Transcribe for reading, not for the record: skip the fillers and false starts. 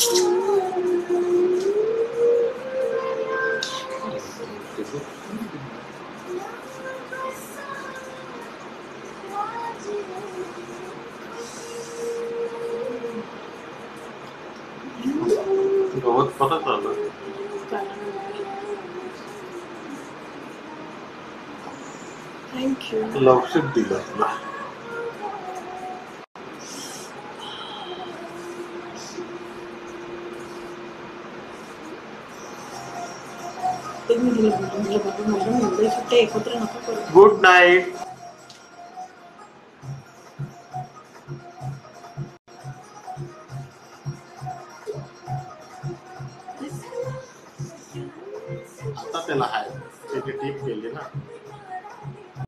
बहुत पता चला थैंक यू लवशिप दिला तुला गुड नाइट